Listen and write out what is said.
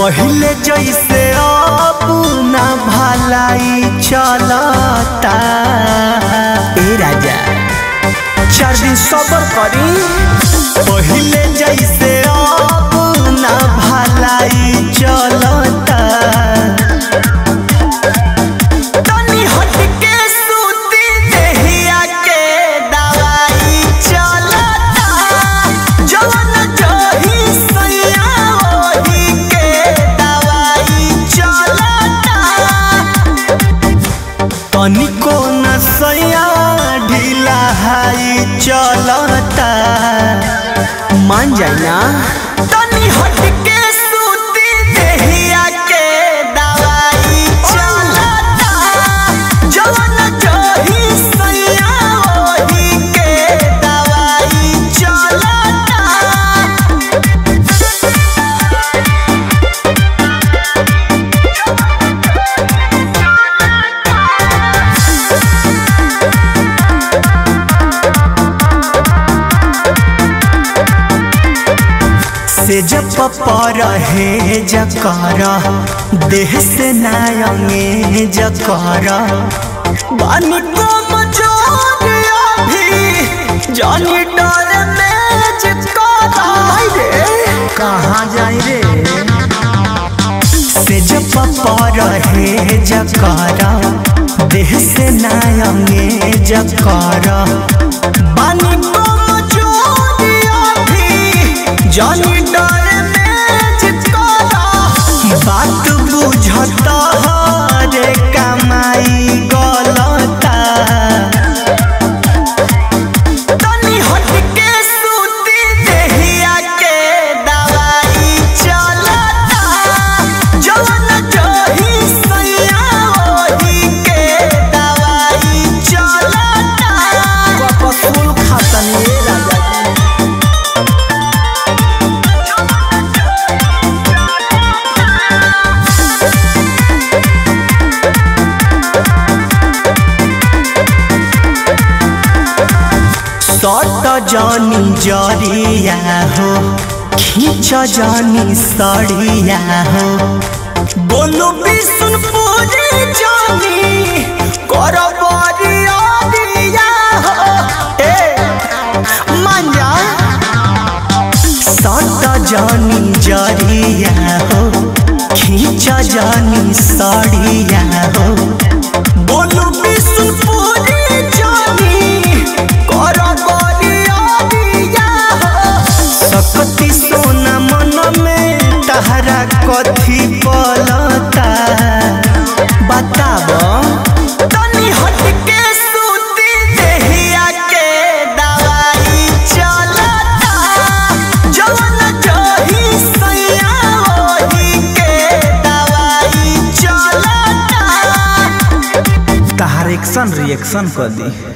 पहले जैसे अब ना भलाई चलता। ए राजा 4 दिन सबर करी। पहले जैसे अब ना भलाई चलता। तनी हट के सूती देहिया के दवाई चलता। जवन जही सैया ओही के दवाई चलता। तनिको न सैया ढीला हाई चलता। मान जाए ना। तनी हट के सूती देहिया के दवाई चलता। जवन जही सैया ओही के दवाई चलता। से जब पर है जकर देह से नायंगे जकर बानी को मचोरिया भी जानी डर में जिकरा। कहाँ जाए रे। से जब पर है जकर देह से नायंगे जकर बानी को मचोरिया भी जानी बात बुझता रे कमाई गलता। तनी हट के सूती देहिया के दवाई चलता। जवन जही सैया ओही के दवाई चलता। कपसूल खातनी राजा सट जानी जरिया हो खींच जानी सड़िया हो। बोलू बिशुनपुरी जानी कर बरिया दिया हो। मान जा। सट जानी जरिया हो खींच जानी सड़िया हो। बोलू बिशुनपुरी सकती सोना मन में तहरा कथी पलता। बताब। तनी हट के सूती देहिया के दवाई चलता। जवन जही सैया ओही के दवाई चलता। तहार एक्शन रिएक्शन कर दी।